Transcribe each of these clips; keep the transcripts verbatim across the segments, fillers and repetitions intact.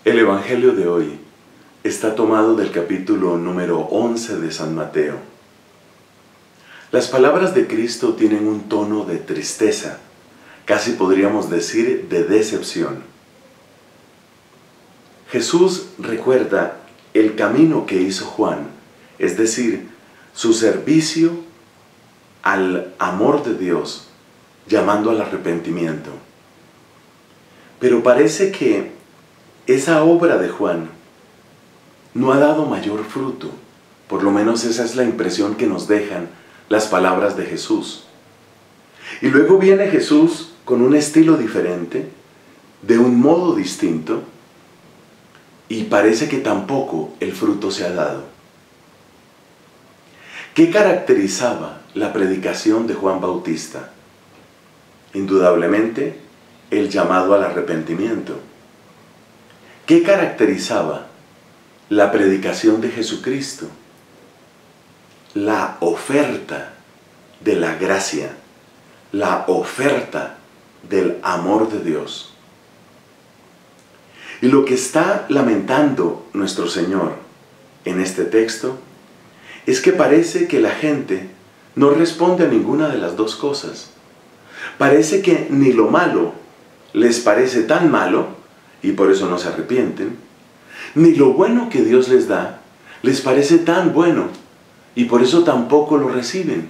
El Evangelio de hoy está tomado del capítulo número once de San Mateo. Las palabras de Cristo tienen un tono de tristeza, casi podríamos decir de decepción. Jesús recuerda el camino que hizo Juan, es decir, su servicio al amor de Dios, llamando al arrepentimiento. Pero parece que esa obra de Juan no ha dado mayor fruto, por lo menos esa es la impresión que nos dejan las palabras de Jesús. Y luego viene Jesús con un estilo diferente, de un modo distinto, y parece que tampoco el fruto se ha dado. ¿Qué caracterizaba la predicación de Juan Bautista? Indudablemente, el llamado al arrepentimiento. ¿Qué caracterizaba la predicación de Jesucristo? La oferta de la gracia, la oferta del amor de Dios. Y lo que está lamentando nuestro Señor en este texto es que parece que la gente no responde a ninguna de las dos cosas. Parece que ni lo malo les parece tan malo, y por eso no se arrepienten, ni lo bueno que Dios les da les parece tan bueno, y por eso tampoco lo reciben.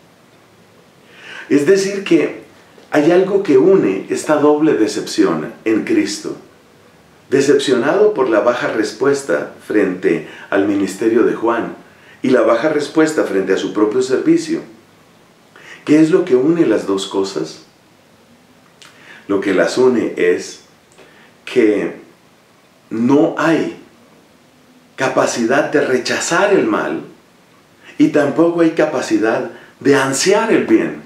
Es decir que hay algo que une esta doble decepción en Cristo. Decepcionado por la baja respuesta frente al ministerio de Juan y la baja respuesta frente a su propio servicio. ¿Qué es lo que une las dos cosas? Lo que las une es que no hay capacidad de rechazar el mal y tampoco hay capacidad de ansiar el bien.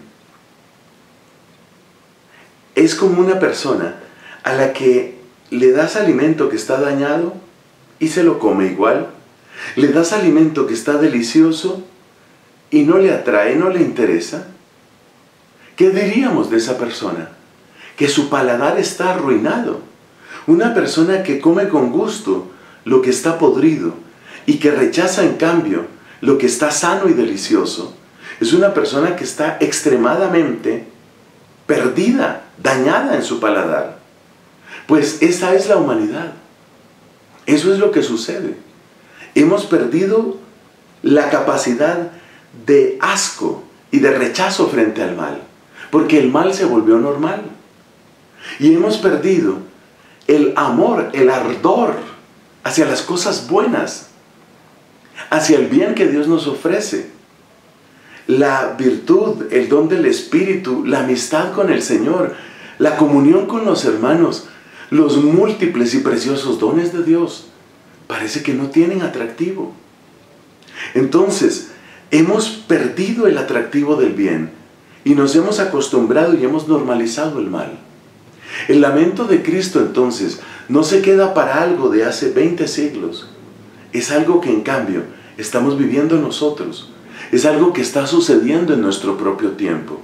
Es como una persona a la que le das alimento que está dañado y se lo come igual. Le das alimento que está delicioso y no le atrae, no le interesa. ¿Qué diríamos de esa persona? Que su paladar está arruinado. Una persona que come con gusto lo que está podrido y que rechaza en cambio lo que está sano y delicioso, es una persona que está extremadamente perdida, dañada en su paladar. Pues esa es la humanidad. Eso es lo que sucede. Hemos perdido la capacidad de asco y de rechazo frente al mal, porque el mal se volvió normal. Y hemos perdido el amor, el ardor hacia las cosas buenas, hacia el bien que Dios nos ofrece. La virtud, el don del Espíritu, la amistad con el Señor, la comunión con los hermanos, los múltiples y preciosos dones de Dios, parece que no tienen atractivo. Entonces, hemos perdido el atractivo del bien y nos hemos acostumbrado y hemos normalizado el mal. El lamento de Cristo entonces no se queda para algo de hace veinte siglos. Es algo que en cambio estamos viviendo nosotros. Es algo que está sucediendo en nuestro propio tiempo.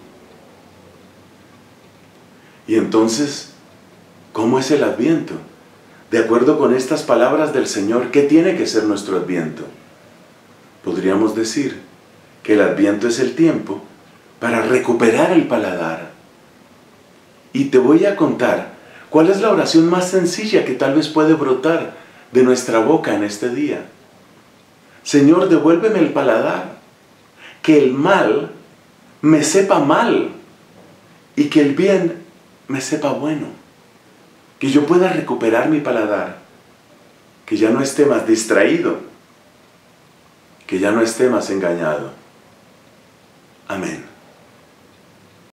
Y entonces, ¿cómo es el Adviento? De acuerdo con estas palabras del Señor, ¿qué tiene que ser nuestro Adviento? Podríamos decir que el Adviento es el tiempo para recuperar el paladar. Y te voy a contar cuál es la oración más sencilla que tal vez puede brotar de nuestra boca en este día. Señor, devuélveme el paladar, que el mal me sepa mal y que el bien me sepa bueno. Que yo pueda recuperar mi paladar, que ya no esté más distraído, que ya no esté más engañado. Amén.